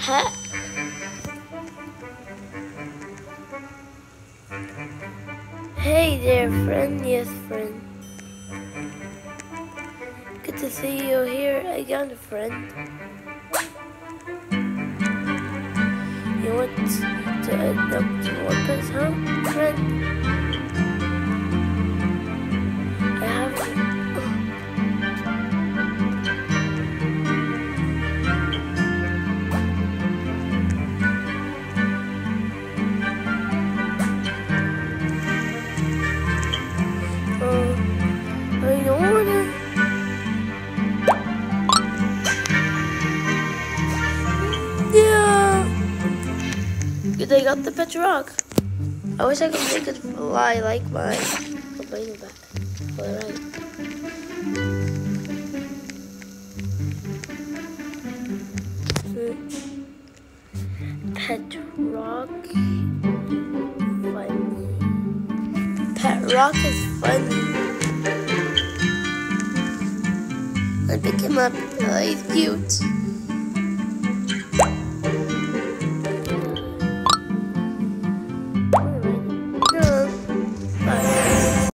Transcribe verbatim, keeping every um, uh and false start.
pet? Hey there, friend. Yes, friend. Good to see you here again, friend. You want to adopt more pets, huh, friend? I have. Uh, I don't wanna. Yeah. Good, I got the pet rock. I wish I could make it fly like mine. Complaining about it. Alright. Pet rock. Funny. Pet rock is funny. I pick him up. Oh, he's cute.